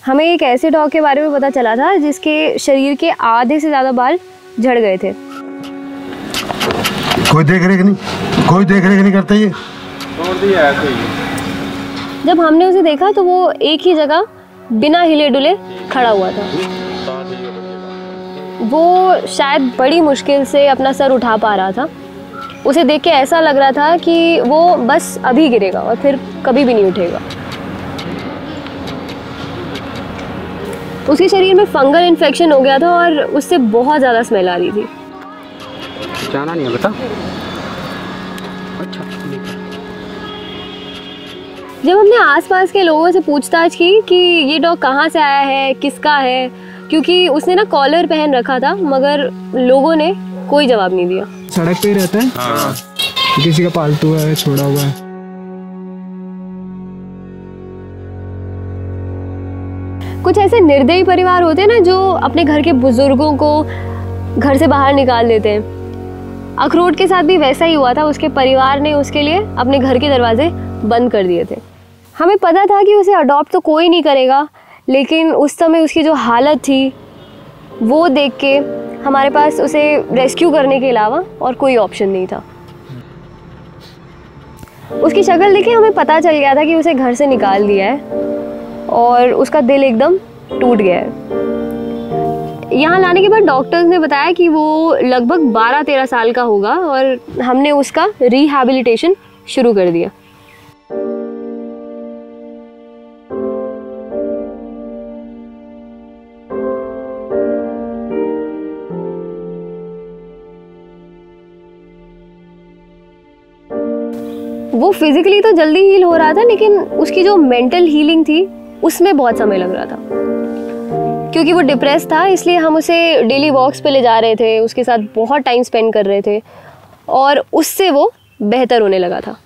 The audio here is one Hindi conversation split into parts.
हमें एक ऐसे डॉग के बारे में पता चला था जिसके शरीर के आधे से ज़्यादा बाल झड़ गए थे। कोई देख रेख नहीं करता ये। जब हमने उसे देखा तो वो एक ही जगह बिना हिले डुले खड़ा हुआ था। वो शायद बड़ी मुश्किल से अपना सर उठा पा रहा था। उसे देख के ऐसा लग रहा था कि वो बस अभी गिरेगा और फिर कभी भी नहीं उठेगा। उसके शरीर में फंगल इन्फेक्शन हो गया था और उससे बहुत ज़्यादा स्मेल आ रही थी। जाना नहीं है बेटा। अच्छा। जब हमने आसपास के लोगों से पूछताछ की कि ये डॉग कहाँ से आया है, किसका है, क्योंकि उसने ना कॉलर पहन रखा था, मगर लोगों ने कोई जवाब नहीं दिया। सड़क पे ही रहता है। हाँ। किसी का पालतू है, छोड़ा हुआ है। कुछ ऐसे निर्दयी परिवार होते हैं ना जो अपने घर के बुजुर्गों को घर से बाहर निकाल देते हैं। अखरोट के साथ भी वैसा ही हुआ था। उसके परिवार ने उसके लिए अपने घर के दरवाजे बंद कर दिए थे। हमें पता था कि उसे अडॉप्ट तो कोई नहीं करेगा, लेकिन उस समय उसकी जो हालत थी वो देख के हमारे पास उसे रेस्क्यू करने के अलावा और कोई ऑप्शन नहीं था। उसकी शक्ल देख के हमें पता चल गया था कि उसे घर से निकाल दिया है और उसका दिल एकदम टूट गया है। यहाँ लाने के बाद डॉक्टर्स ने बताया कि वो लगभग 12-13 साल का होगा और हमने उसका रिहैबिलिटेशन शुरू कर दिया। वो फिजिकली तो जल्दी हील हो रहा था, लेकिन उसकी जो मेंटल हीलिंग थी उसमें बहुत समय लग रहा था। क्योंकि वो डिप्रेस था, इसलिए हम उसे डेली वॉक्स पे ले जा रहे थे, उसके साथ बहुत टाइम स्पेंड कर रहे थे और उससे वो बेहतर होने लगा था।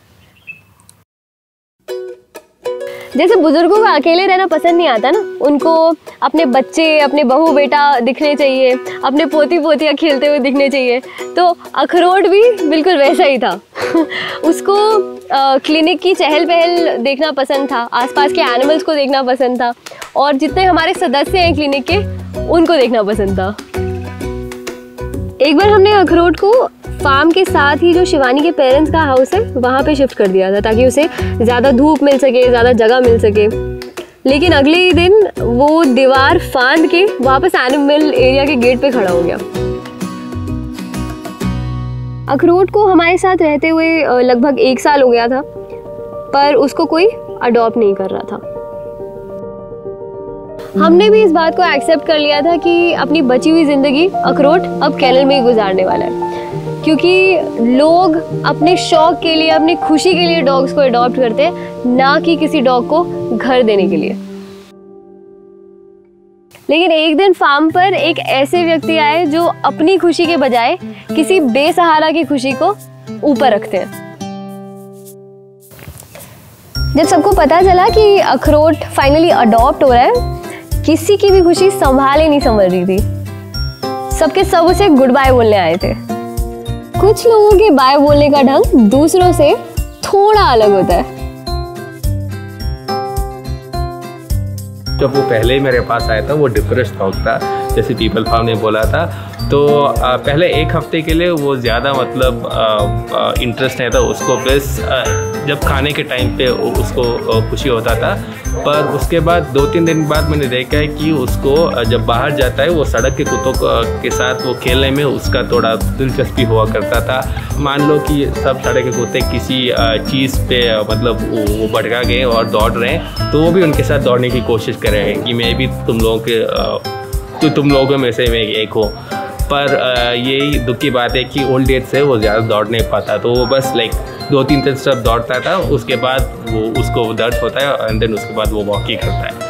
जैसे बुजुर्गों को अकेले रहना पसंद नहीं आता ना, उनको अपने बच्चे, अपने बहू बेटा दिखने चाहिए, अपने पोती पोतियाँ खेलते हुए दिखने चाहिए। तो अखरोट भी बिल्कुल वैसा ही था। उसको क्लिनिक की चहल पहल देखना पसंद था, आसपास के एनिमल्स को देखना पसंद था और जितने हमारे सदस्य हैं क्लिनिक के उनको देखना पसंद था। एक बार हमने अखरोट को फार्म के साथ ही जो शिवानी के पेरेंट्स का हाउस है वहाँ पे शिफ्ट कर दिया था, ताकि उसे ज़्यादा धूप मिल सके, ज़्यादा जगह मिल सके। लेकिन अगले ही दिन वो दीवार फांद के वापस एनिमल एरिया के गेट पे खड़ा हो गया। अखरोट को हमारे साथ रहते हुए लगभग 1 साल हो गया था, पर उसको कोई अडॉप्ट नहीं कर रहा था। हमने भी इस बात को एक्सेप्ट कर लिया था कि अपनी बची हुई ज़िंदगी अखरोट अब केनल में ही गुजारने वाला है, क्योंकि लोग अपने शौक के लिए, अपनी खुशी के लिए डॉग्स को अडॉप्ट करते हैं, ना कि किसी डॉग को घर देने के लिए। लेकिन एक दिन फार्म पर एक ऐसे व्यक्ति आए जो अपनी खुशी के बजाय किसी बेसहारा की खुशी को ऊपर रखते हैं। जब सबको पता चला कि अखरोट फाइनली अडॉप्ट हो रहा है, किसी की भी खुशी संभाले नहीं संभल रही थी। सबके सब उसे गुड बाय बोलने आए थे। कुछ लोगों के बाय बोलने का ढंग दूसरों से थोड़ा अलग होता है। जब वो पहले ही मेरे पास आया था, वो डिप्रेस्ड डॉग था, जैसे पीपल फार्म ने बोला था। तो पहले 1 हफ्ते के लिए वो ज़्यादा मतलब इंटरेस्ट नहीं था उसको, बस जब खाने के टाइम पे उसको खुशी होता था। पर उसके बाद 2-3 दिन बाद मैंने देखा है कि उसको जब बाहर जाता है, वो सड़क के कुत्तों के साथ वो खेलने में उसका थोड़ा दिलचस्पी हुआ करता था। मान लो कि सब सड़क के कुत्ते किसी चीज़ पे मतलब वो भटका गए और दौड़ रहे हैं, तो वो भी उनके साथ दौड़ने की कोशिश कर रहे हैं कि मैं भी तुम लोगों में से मैं एक हूँ। पर यही दुख की बात है कि ओल्ड एज से वो ज़्यादा दौड़ नहीं पाता, तो वो बस 2-3 स्टेप दौड़ता था, उसके बाद वो उसको दर्द होता है एंड देन उसके बाद वो वॉकिंग करता है।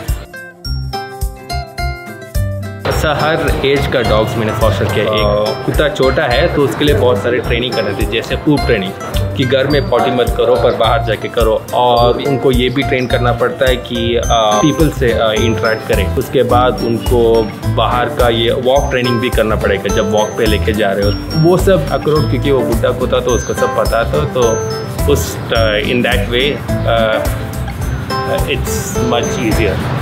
ऐसा हर एज का डॉग्स मैंने फॉस्टर किया। एक कुत्ता छोटा है तो उसके लिए बहुत सारे ट्रेनिंग करने थे, जैसे पूप ट्रेनिंग कि घर में पॉटी मत करो पर बाहर जाके करो, और उनको ये भी ट्रेन करना पड़ता है कि पीपल से इंटरेक्ट करें। उसके बाद उनको बाहर का ये वॉक ट्रेनिंग भी करना पड़ेगा जब वॉक पे लेके जा रहे हो। वो सब अखरोट क्योंकि वो बुढ़ा कुत्ता तो उसको सब पता था, तो उस in that way it's much easier.